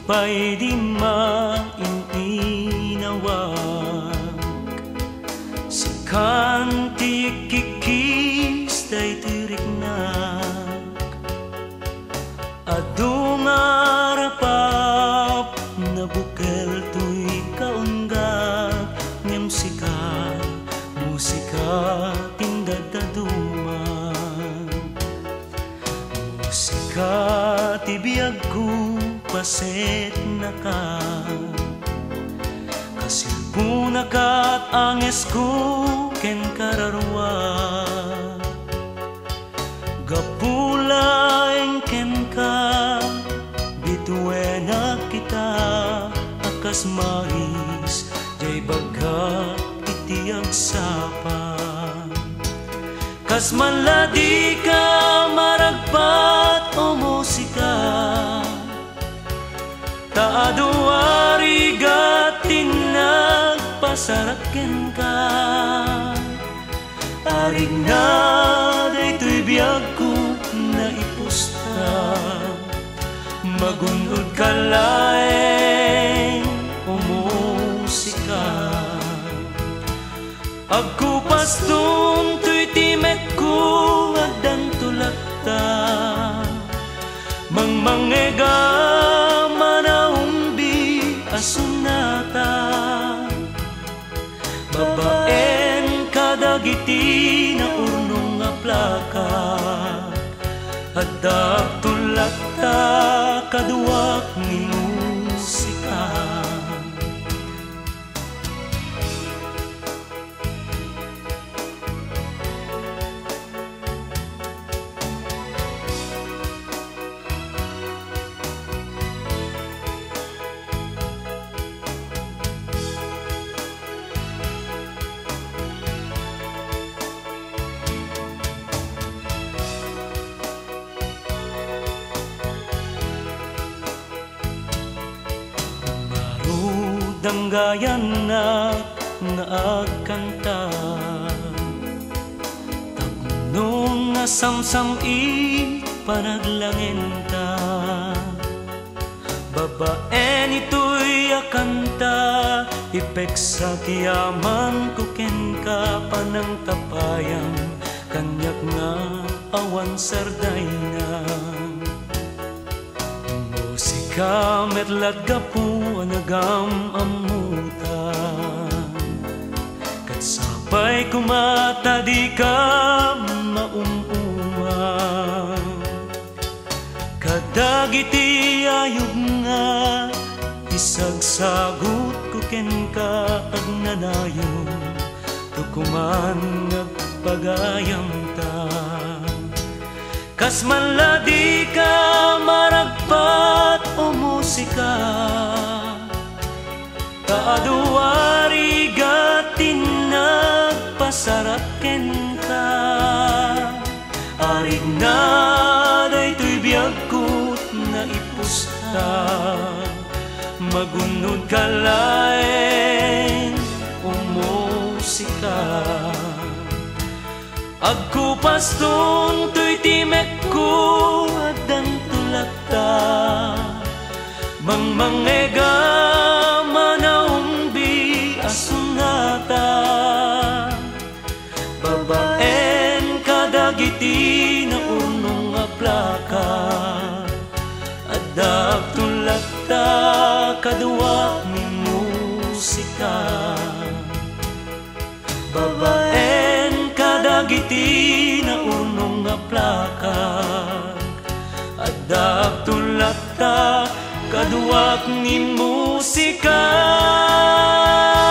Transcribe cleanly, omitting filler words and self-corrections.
pa'y di maininawag. Si kanti kikis day tiriknak, adung arapap na bukel tuy kaunggag. Ngem musika tindadaduman, musika tibiyag ko paset na ka. Kasilpuna ka't anges ko ken kararwa, gapulaeng ken ka bituena kita. Akas mais jay bagak iti agsapa, kas manladi ka maragpat o musika. Taado arigatin nagpasaraken ka, arig na daytoy biyag ko na ipusta. Magunod ka laeng o musika, agkupas dun tuy timek ko adan tulakta. Mangmangega manaumbi asunata, babaen kadagiti na urnong nga plaka. Adda tulakta kaduak ni musika. Danggayan na agkanta, tapno nga samsam ipanaglangenta. Babaen ito'y akanta, ipeksa tiyaman kuken ka panang tapayang kanyak nga awan sarday na. Musika metlat gapu anagam amutan, kat sabay kumata di ka maumuman. Kadagiti ayog nga isagsagot kuken ka agnanayon, tukuman ngagpagayam ta. Kas manladi ka maragpat o musika, taado arigatin nagpasaraken ka. Arig na daytoy biyag ko na ipusta, magunod ka laeng o musika. Agkupas dun tuy timek ko adan tulakta, mangmangega manaumbi asunata. Babaen kadagiti na urnong nga plaka, adda tulakta kaduak ni musika. Babaen kadagiti na urnong nga plaka, adda tulakta kaduak ni musika.